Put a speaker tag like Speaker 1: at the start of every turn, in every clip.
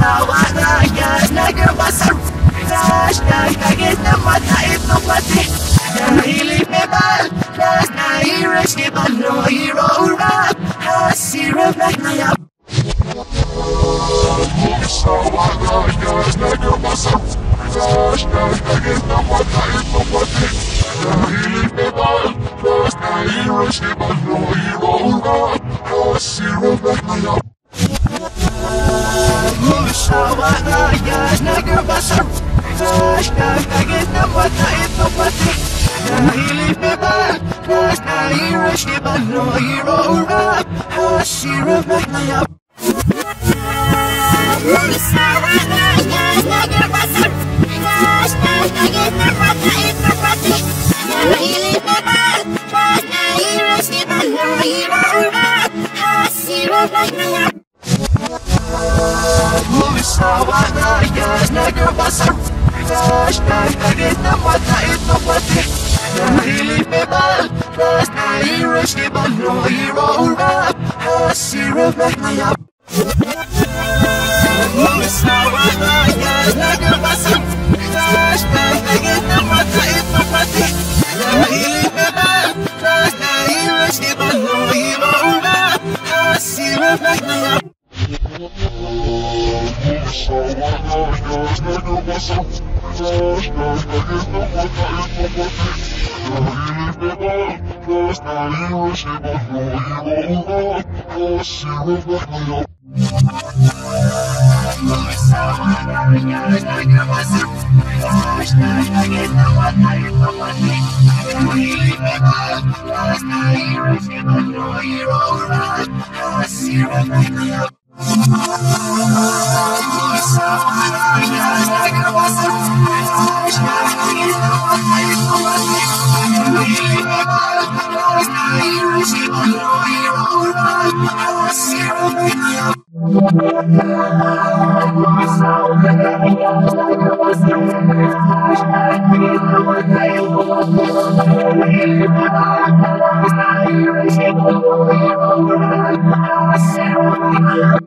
Speaker 1: sawa na yan, nagawa sa flash. Nagkagit na mata ito pati nahilip metal, plus nai-rush di ba no hero rap, zero black na yap. Sawa na yan, nagawa sa flash. Nagkagit na mata ito pati nahilip metal, plus nai-rush di ba no hero rap, zero black na yap. Sawa na yan, nagawa sa flash. Nagkagit na mata ito pati nahilip metal, plus nai-rush di ba no hero rap, zero black na yap. Sawa na yan, nagawa sa flash. Nagkagit na mata ito pati nahilip metal, plus nai-rush di ba no hero rap, zero black na yap. Sawa na yan, nagawa sa flash. Nagkagit na mata ito pati nahilip metal, plus nai-rush di ba no hero rap, zero black na yap. Sawa na yan, nagawa sa flash. Nagkagit na mata ito pati nahilip metal, plus nai-rush di ba no hero rap, zero black na yap. Sawa na yan, nagawa sa flash. Nagkagit na mata ito pati nahilip metal, plus nai-rush di ba no hero rap, zero black na yap. Sawa na yan, nagawa sa flash. Nagkagit na mata ito pati nahilip metal, plus nai-rush di ba no hero rap, zero black na yap. Sawa na yan, nagawa sa flash. Nagkagit na mata ito pati nahilip metal, plus nai-rush di ba no hero rap, zero black na yap. Sawa na yan, nagawa sa flash. Nagkagit na mata ito pati nahilip metal, plus nai-rush di ba no hero rap, zero black na yap.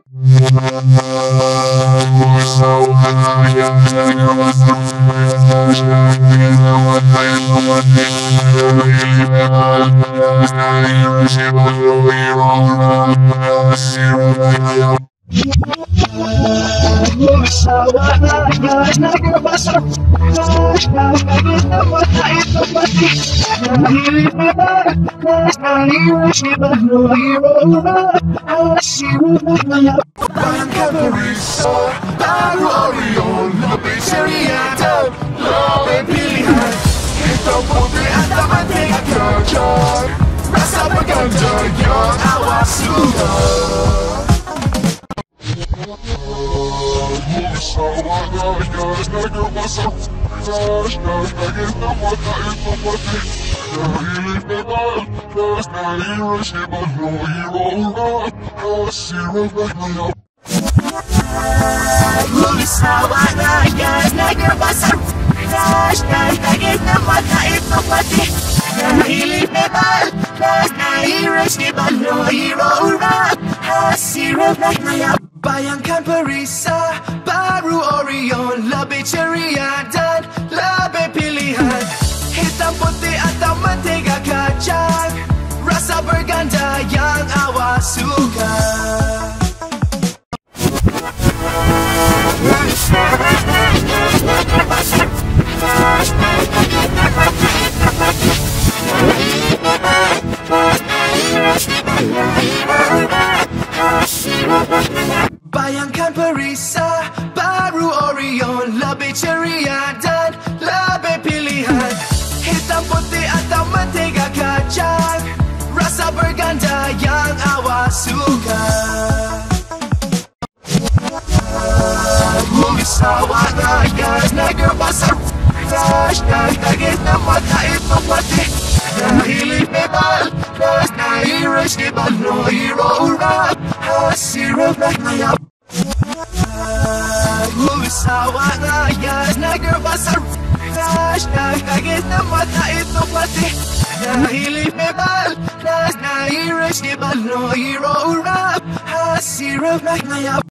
Speaker 1: Sawa na yan, nagawa sa flash. Nagkagit na mata ito pati nahilip metal, plus nai-rush di ba no hero rap, zero black na yap. Sawa na yan, nagawa sa flash. Nagkagit na mata ito pati nahilip metal, plus nai-rush di ba no hero rap, zero black na yap. Parang ka Perisa, bago OREO, labing seriyado, labing pilihan. Ito puti at tamateng at kacang, rasa maganda yung awa sugat. Sawa na yan, nagawa sa flash. Nagkagit na mata ito pati nahilip metal, plus nai-rush di ba no hero rap, zero black na yap. Sawa na yan, nagawa sa flash. Nagkagit na mata ito pati nahilip metal, plus nai-rush di ba no hero rap, zero black na yap. Bayangkan Perisa, baru OREO, lebih ceria dan lebih pilihan. Hitam putih atau mentega kacang, rasa berganda yang awak suka. Bayangkan Perisa, baru OREO, lebih ceria dan lebih pilihan. Hitam putih atau mentega kacang, rasa berganda yang awak suka. Sawa na yan, nagawa sa flash. Nagkagit na mata ito pati nahilip metal, plus nai-rush di ba no hero rap, zero black na yap. Sawa na yan, nagawa sa flash. Nagkagit na mata ito pati nahilip metal, plus nai-rush di ba no hero rap, zero black na yap.